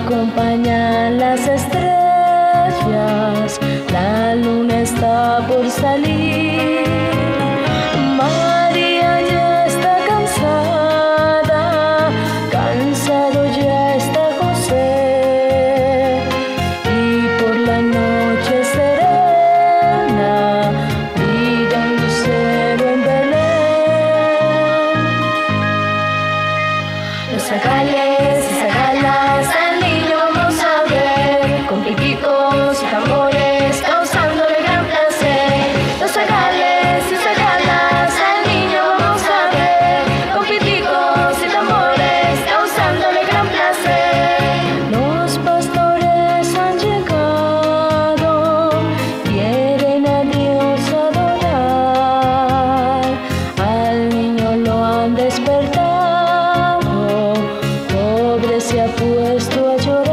acompañan las estrellas, la luna está por salir. María ya está cansada, cansado ya está José, y por la noche serena brilla un lucero en Belén. Los zagales y zagalas al niño vamos a ver, con piquitos y tambores causándole gran placer. Los zagales y zagalas al niño vamos a ver, con piquitos y tambores causándole gran placer. Los pastores han llegado, quieren a Dios adorar, al niño lo han despertado, pobre se ha puesto a llorar.